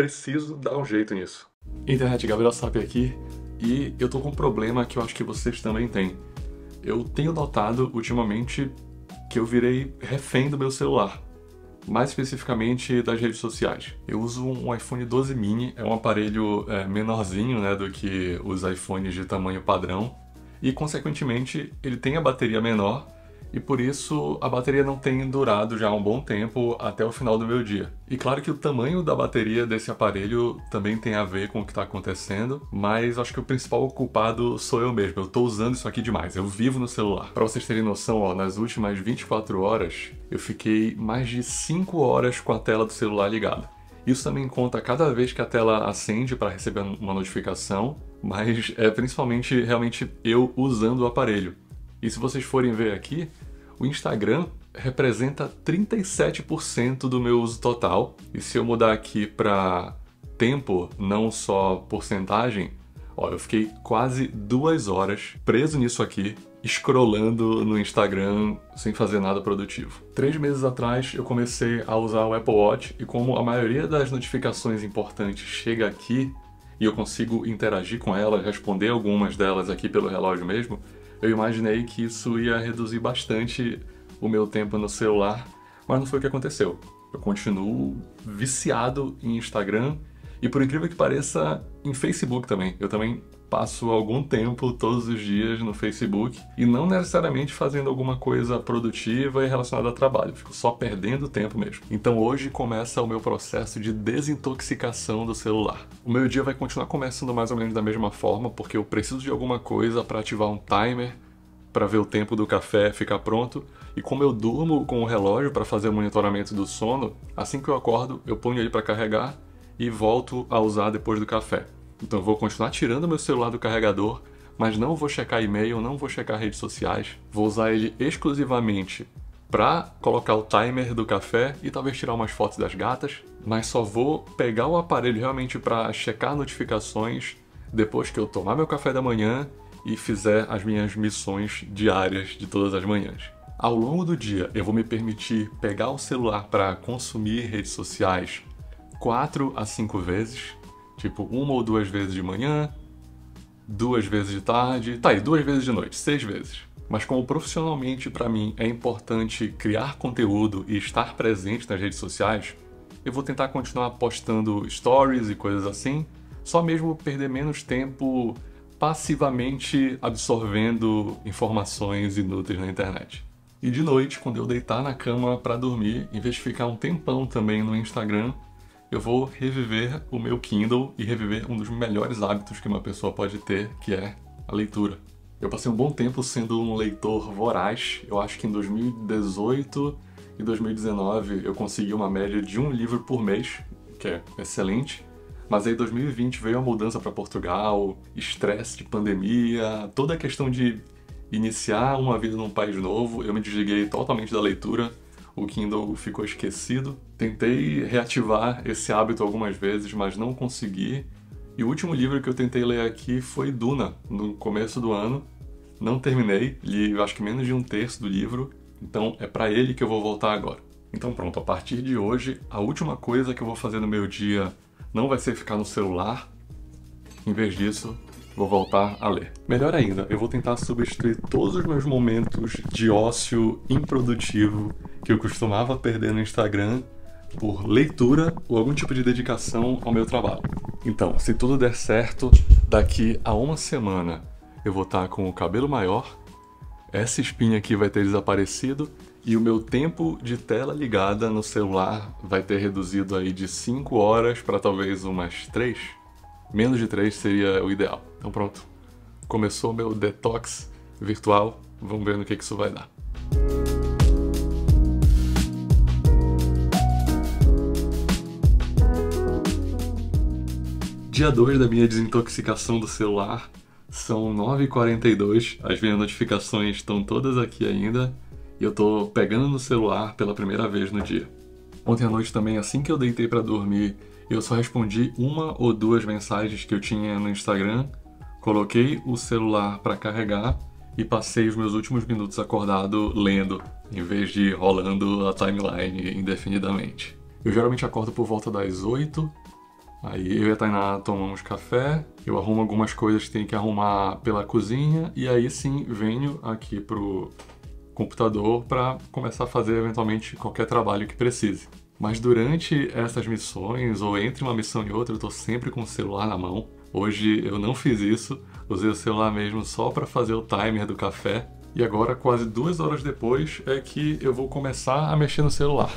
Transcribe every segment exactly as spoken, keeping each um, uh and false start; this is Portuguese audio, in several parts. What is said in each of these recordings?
preciso dar um jeito nisso. Internet, Gabriel Sapp aqui, e eu tô com um problema que eu acho que vocês também têm. Eu tenho notado ultimamente que eu virei refém do meu celular, mais especificamente das redes sociais. Eu uso um iPhone doze mini, é um aparelho é, menorzinho, né, do que os iPhones de tamanho padrão, e consequentemente ele tem a bateria menor, e por isso a bateria não tem durado já há um bom tempo até o final do meu dia. E claro que o tamanho da bateria desse aparelho também tem a ver com o que está acontecendo, mas acho que o principal culpado sou eu mesmo. Eu estou usando isso aqui demais, eu vivo no celular. Para vocês terem noção, ó, nas últimas vinte e quatro horas eu fiquei mais de cinco horas com a tela do celular ligada. Isso também conta cada vez que a tela acende para receber uma notificação, mas é principalmente realmente eu usando o aparelho. E se vocês forem ver aqui, o Instagram representa trinta e sete por cento do meu uso total. E se eu mudar aqui para tempo, não só porcentagem, ó, eu fiquei quase duas horas preso nisso aqui, scrollando no Instagram sem fazer nada produtivo. Três meses atrás eu comecei a usar o Apple Watch e como a maioria das notificações importantes chega aqui e eu consigo interagir com elas, responder algumas delas aqui pelo relógio mesmo, eu imaginei que isso ia reduzir bastante o meu tempo no celular, mas não foi o que aconteceu. Eu continuo viciado em Instagram e, por incrível que pareça, em Facebook também. Eu também passo algum tempo, todos os dias, no Facebook e não necessariamente fazendo alguma coisa produtiva e relacionada a trabalho. Fico só perdendo tempo mesmo. Então hoje começa o meu processo de desintoxicação do celular. O meu dia vai continuar começando mais ou menos da mesma forma, porque eu preciso de alguma coisa para ativar um timer, para ver o tempo do café ficar pronto. E como eu durmo com o relógio para fazer o monitoramento do sono, assim que eu acordo, eu ponho ele para carregar e volto a usar depois do café. Então eu vou continuar tirando meu celular do carregador, mas não vou checar e-mail, não vou checar redes sociais. Vou usar ele exclusivamente para colocar o timer do café e talvez tirar umas fotos das gatas, mas só vou pegar o aparelho realmente para checar notificações depois que eu tomar meu café da manhã e fizer as minhas missões diárias de todas as manhãs. Ao longo do dia, eu vou me permitir pegar o celular para consumir redes sociais quatro a cinco vezes, tipo uma ou duas vezes de manhã, duas vezes de tarde, tá aí, duas vezes de noite, seis vezes. Mas como profissionalmente para mim é importante criar conteúdo e estar presente nas redes sociais, eu vou tentar continuar postando stories e coisas assim, só mesmo perder menos tempo passivamente absorvendo informações inúteis na internet. E de noite, quando eu deitar na cama para dormir, em vez de ficar um tempão também no Instagram, eu vou reviver o meu Kindle e reviver um dos melhores hábitos que uma pessoa pode ter, que é a leitura. Eu passei um bom tempo sendo um leitor voraz. Eu acho que em dois mil e dezoito e dois mil e dezenove eu consegui uma média de um livro por mês, que é excelente. Mas aí em dois mil e vinte veio a mudança para Portugal, estresse de pandemia, toda a questão de iniciar uma vida num país novo, eu me desliguei totalmente da leitura. O Kindle ficou esquecido. Tentei reativar esse hábito algumas vezes, mas não consegui. E o último livro que eu tentei ler aqui foi Duna, no começo do ano. Não terminei, li acho que menos de um terço do livro, então é para ele que eu vou voltar agora. Então pronto, a partir de hoje, a última coisa que eu vou fazer no meu dia não vai ser ficar no celular. Em vez disso, vou voltar a ler. Melhor ainda, eu vou tentar substituir todos os meus momentos de ócio improdutivo que eu costumava perder no Instagram por leitura ou algum tipo de dedicação ao meu trabalho. Então, se tudo der certo, daqui a uma semana eu vou estar com o cabelo maior, essa espinha aqui vai ter desaparecido e o meu tempo de tela ligada no celular vai ter reduzido aí de cinco horas para talvez umas três. Menos de três seria o ideal. Então pronto, começou o meu detox virtual, vamos ver no que que isso vai dar. Dia dois da minha desintoxicação do celular, são nove e quarenta e dois, as minhas notificações estão todas aqui ainda e eu tô pegando no celular pela primeira vez no dia. Ontem à noite também, assim que eu deitei pra dormir, eu só respondi uma ou duas mensagens que eu tinha no Instagram, coloquei o celular para carregar e passei os meus últimos minutos acordado lendo, em vez de rolando a timeline indefinidamente. Eu geralmente acordo por volta das oito Aí eu e a Tainá tomamos café, eu arrumo algumas coisas que tem que arrumar pela cozinha e aí sim venho aqui pro computador para começar a fazer eventualmente qualquer trabalho que precise. Mas durante essas missões ou entre uma missão e outra eu tô sempre com o celular na mão. Hoje eu não fiz isso, usei o celular mesmo só para fazer o timer do café e agora quase duas horas depois é que eu vou começar a mexer no celular.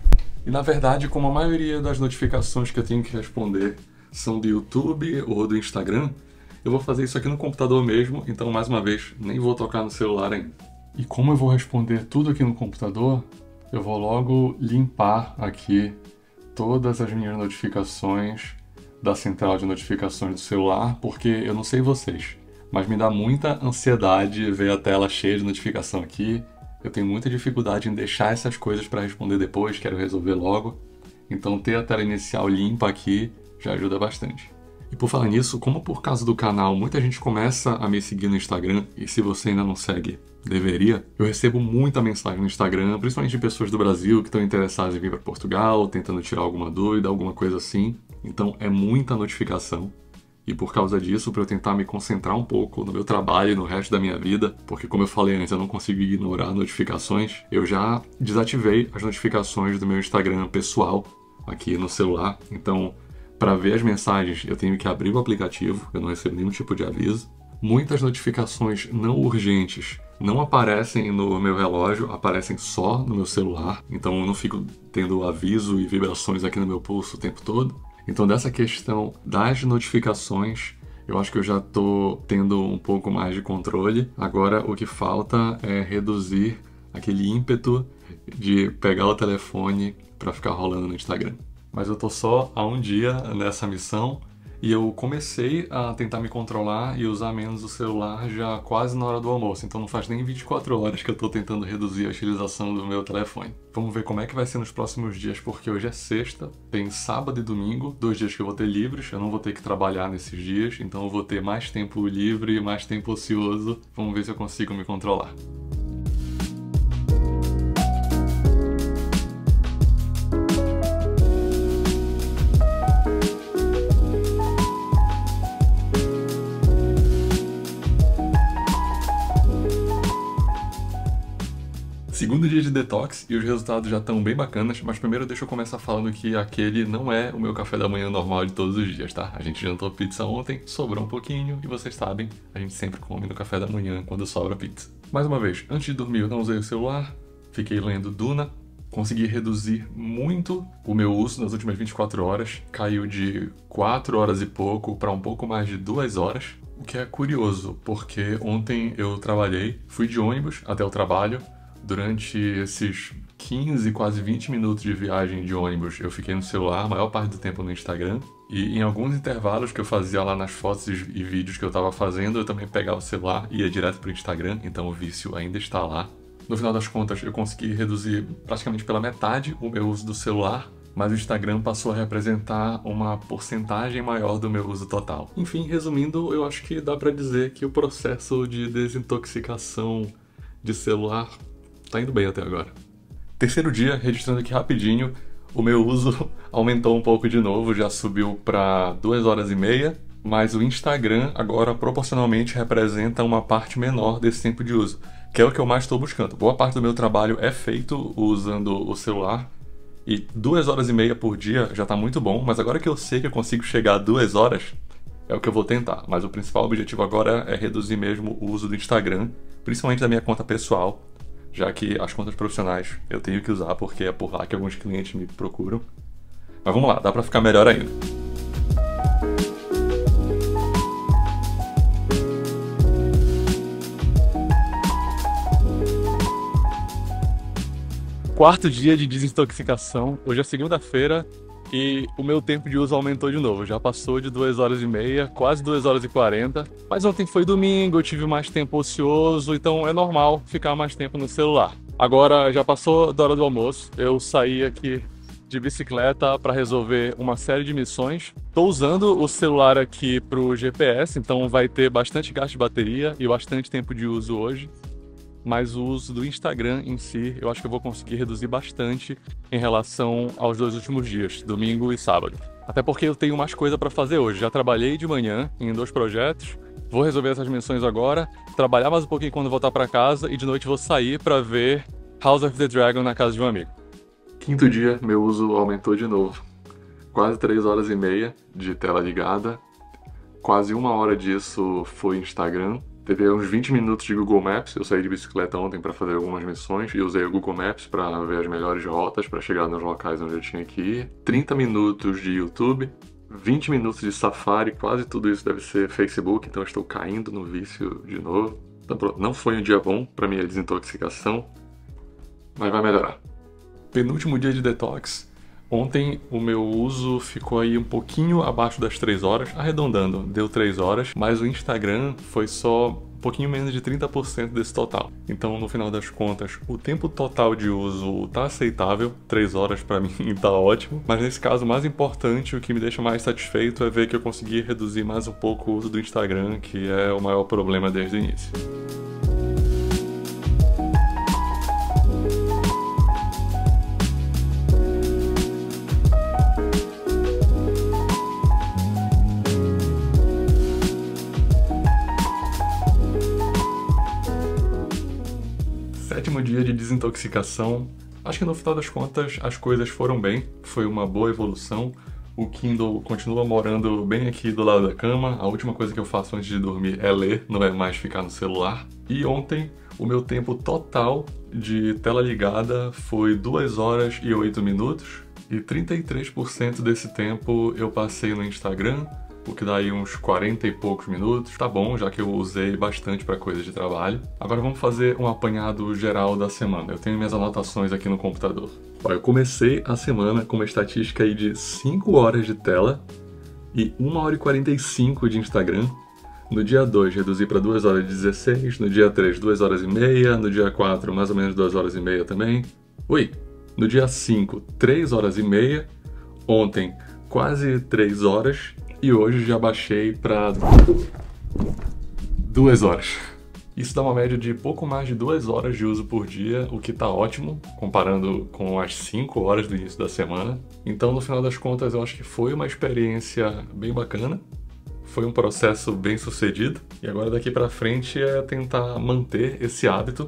E na verdade, como a maioria das notificações que eu tenho que responder são do YouTube ou do Instagram, eu vou fazer isso aqui no computador mesmo, então mais uma vez, nem vou tocar no celular ainda. E como eu vou responder tudo aqui no computador, eu vou logo limpar aqui todas as minhas notificações da central de notificações do celular, porque eu não sei vocês, mas me dá muita ansiedade ver a tela cheia de notificação aqui. Eu tenho muita dificuldade em deixar essas coisas para responder depois, quero resolver logo. Então ter a tela inicial limpa aqui já ajuda bastante. E por falar nisso, como por causa do canal muita gente começa a me seguir no Instagram, e se você ainda não segue, deveria, eu recebo muita mensagem no Instagram, principalmente de pessoas do Brasil que estão interessadas em vir para Portugal, tentando tirar alguma dúvida, alguma coisa assim. Então é muita notificação. E por causa disso, para eu tentar me concentrar um pouco no meu trabalho e no resto da minha vida, porque como eu falei antes, eu não consigo ignorar notificações, eu já desativei as notificações do meu Instagram pessoal aqui no celular. Então, para ver as mensagens, eu tenho que abrir o aplicativo, eu não recebo nenhum tipo de aviso. Muitas notificações não urgentes não aparecem no meu relógio, aparecem só no meu celular. Então eu não fico tendo aviso e vibrações aqui no meu pulso o tempo todo. Então dessa questão das notificações, eu acho que eu já estou tendo um pouco mais de controle. Agora o que falta é reduzir aquele ímpeto de pegar o telefone para ficar rolando no Instagram. Mas eu tô só há um dia nessa missão e eu comecei a tentar me controlar e usar menos o celular já quase na hora do almoço. Então não faz nem vinte e quatro horas que eu tô tentando reduzir a utilização do meu telefone. Vamos ver como é que vai ser nos próximos dias, porque hoje é sexta, tem sábado e domingo, dois dias que eu vou ter livres, eu não vou ter que trabalhar nesses dias, então eu vou ter mais tempo livre e mais tempo ocioso. Vamos ver se eu consigo me controlar. Segundo dia de detox e os resultados já estão bem bacanas, mas primeiro deixa eu começar falando que aquele não é o meu café da manhã normal de todos os dias, tá? A gente jantou pizza ontem, sobrou um pouquinho e vocês sabem, a gente sempre come no café da manhã quando sobra pizza. Mais uma vez, antes de dormir eu não usei o celular, fiquei lendo Duna, consegui reduzir muito o meu uso nas últimas vinte e quatro horas, caiu de quatro horas e pouco para um pouco mais de duas horas, o que é curioso, porque ontem eu trabalhei, fui de ônibus até o trabalho. Durante esses quinze, quase vinte minutos de viagem de ônibus, eu fiquei no celular a maior parte do tempo no Instagram. E em alguns intervalos que eu fazia lá nas fotos e vídeos que eu estava fazendo, eu também pegava o celular e ia direto para o Instagram, então o vício ainda está lá. No final das contas, eu consegui reduzir praticamente pela metade o meu uso do celular, mas o Instagram passou a representar uma porcentagem maior do meu uso total. Enfim, resumindo, eu acho que dá para dizer que o processo de desintoxicação de celular tá indo bem até agora. Terceiro dia, registrando aqui rapidinho, o meu uso aumentou um pouco de novo, já subiu para duas horas e meia, mas o Instagram agora proporcionalmente representa uma parte menor desse tempo de uso, que é o que eu mais estou buscando. Boa parte do meu trabalho é feito usando o celular, e duas horas e meia por dia já tá muito bom, mas agora que eu sei que eu consigo chegar a duas horas, é o que eu vou tentar. Mas o principal objetivo agora é reduzir mesmo o uso do Instagram, principalmente da minha conta pessoal, já que as contas profissionais eu tenho que usar porque é por lá que alguns clientes me procuram. Mas vamos lá, dá pra ficar melhor ainda. Quarto dia de desintoxicação, hoje é segunda-feira e o meu tempo de uso aumentou de novo, já passou de duas horas e meia, quase duas horas e quarenta, mas ontem foi domingo, eu tive mais tempo ocioso, então é normal ficar mais tempo no celular. Agora já passou da hora do almoço, eu saí aqui de bicicleta para resolver uma série de missões. Estou usando o celular aqui para o G P S, então vai ter bastante gasto de bateria e bastante tempo de uso hoje. Mas o uso do Instagram em si, eu acho que eu vou conseguir reduzir bastante em relação aos dois últimos dias, domingo e sábado. Até porque eu tenho mais coisa pra fazer hoje. Já trabalhei de manhã em dois projetos, vou resolver essas missões agora, trabalhar mais um pouquinho quando voltar pra casa e de noite vou sair pra ver House of the Dragon na casa de um amigo. Quinto dia, meu uso aumentou de novo. Quase três horas e meia de tela ligada, quase uma hora disso foi Instagram. Teve uns vinte minutos de Google Maps, eu saí de bicicleta ontem para fazer algumas missões e usei o Google Maps para ver as melhores rotas para chegar nos locais onde eu tinha que ir. trinta minutos de YouTube, vinte minutos de Safari, quase tudo isso deve ser Facebook, então eu estou caindo no vício de novo. Então, não foi um dia bom para minha desintoxicação, mas vai melhorar. Penúltimo dia de detox. Ontem o meu uso ficou aí um pouquinho abaixo das três horas, arredondando, deu três horas, mas o Instagram foi só um pouquinho menos de trinta por cento desse total. Então, no final das contas, o tempo total de uso tá aceitável, três horas pra mim tá ótimo, mas nesse caso, o mais importante, o que me deixa mais satisfeito é ver que eu consegui reduzir mais um pouco o uso do Instagram, que é o maior problema desde o início. Sétimo dia de desintoxicação. Acho que no final das contas as coisas foram bem, foi uma boa evolução. O Kindle continua morando bem aqui do lado da cama. A última coisa que eu faço antes de dormir é ler, não é mais ficar no celular. E ontem o meu tempo total de tela ligada foi duas horas e oito minutos. E trinta e três por cento desse tempo eu passei no Instagram, o que dá aí uns quarenta e poucos minutos. Tá bom, já que eu usei bastante para coisa de trabalho. Agora vamos fazer um apanhado geral da semana. Eu tenho minhas anotações aqui no computador. Ó, eu comecei a semana com uma estatística aí de cinco horas de tela e uma hora e quarenta e cinco de Instagram. No dia dois, reduzi para duas horas e dezesseis. No dia três, duas horas e meia. No dia quatro, mais ou menos duas horas e meia também. Ui! No dia cinco, três horas e meia. Ontem, quase três horas. E hoje já baixei para duas horas. Isso dá uma média de pouco mais de duas horas de uso por dia, o que tá ótimo, comparando com as cinco horas do início da semana. Então, no final das contas, eu acho que foi uma experiência bem bacana. Foi um processo bem sucedido. E agora daqui pra frente é tentar manter esse hábito,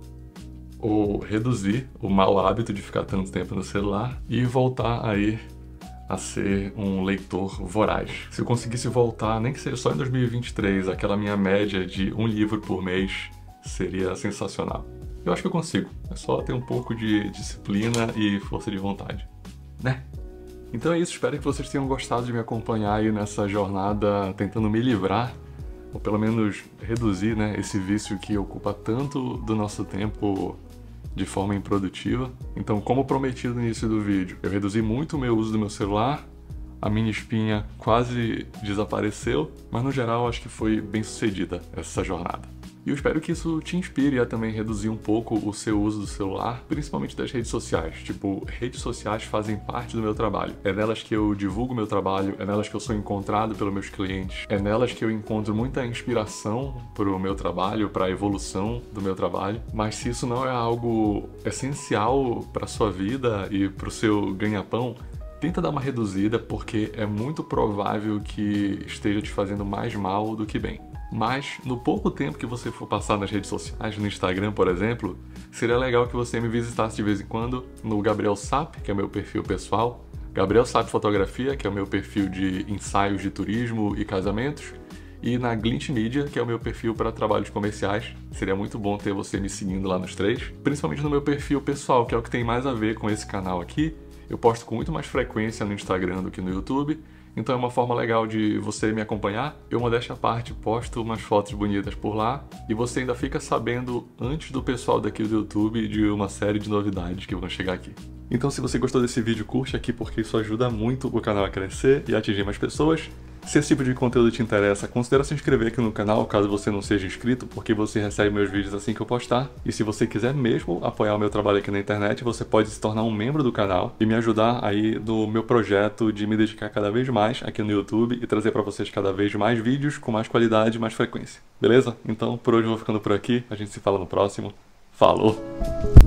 ou reduzir o mau hábito de ficar tanto tempo no celular e voltar aí a ser um leitor voraz. Se eu conseguisse voltar, nem que seja só em dois mil e vinte e três, aquela minha média de um livro por mês, seria sensacional. Eu acho que eu consigo. É só ter um pouco de disciplina e força de vontade, né? Então é isso, espero que vocês tenham gostado de me acompanhar aí nessa jornada tentando me livrar, ou pelo menos reduzir, né, esse vício que ocupa tanto do nosso tempo de forma improdutiva. Então, como prometido no início do vídeo, eu reduzi muito o meu uso do meu celular, a minha espinha quase desapareceu, mas no geral acho que foi bem sucedida essa jornada. E eu espero que isso te inspire a também reduzir um pouco o seu uso do celular, principalmente das redes sociais. Tipo, redes sociais fazem parte do meu trabalho. É nelas que eu divulgo meu trabalho, é nelas que eu sou encontrado pelos meus clientes, é nelas que eu encontro muita inspiração para o meu trabalho, para a evolução do meu trabalho. Mas se isso não é algo essencial para a sua vida e para o seu ganha-pão, tenta dar uma reduzida, porque é muito provável que esteja te fazendo mais mal do que bem. Mas, no pouco tempo que você for passar nas redes sociais, no Instagram, por exemplo, seria legal que você me visitasse de vez em quando no Gabriel Sap, que é meu perfil pessoal, Gabriel Sap Fotografia, que é o meu perfil de ensaios de turismo e casamentos, e na Glint Media, que é o meu perfil para trabalhos comerciais. Seria muito bom ter você me seguindo lá nos três, principalmente no meu perfil pessoal, que é o que tem mais a ver com esse canal aqui. Eu posto com muito mais frequência no Instagram do que no YouTube, então é uma forma legal de você me acompanhar. Eu, modéstia à parte, posto umas fotos bonitas por lá e você ainda fica sabendo antes do pessoal daqui do YouTube de uma série de novidades que vão chegar aqui. Então, se você gostou desse vídeo, curte aqui porque isso ajuda muito o canal a crescer e a atingir mais pessoas. Se esse tipo de conteúdo te interessa, considera se inscrever aqui no canal, caso você não seja inscrito, porque você recebe meus vídeos assim que eu postar. E se você quiser mesmo apoiar o meu trabalho aqui na internet, você pode se tornar um membro do canal e me ajudar aí no meu projeto de me dedicar cada vez mais aqui no YouTube e trazer pra vocês cada vez mais vídeos com mais qualidade e mais frequência. Beleza? Então, por hoje eu vou ficando por aqui. A gente se fala no próximo. Falou!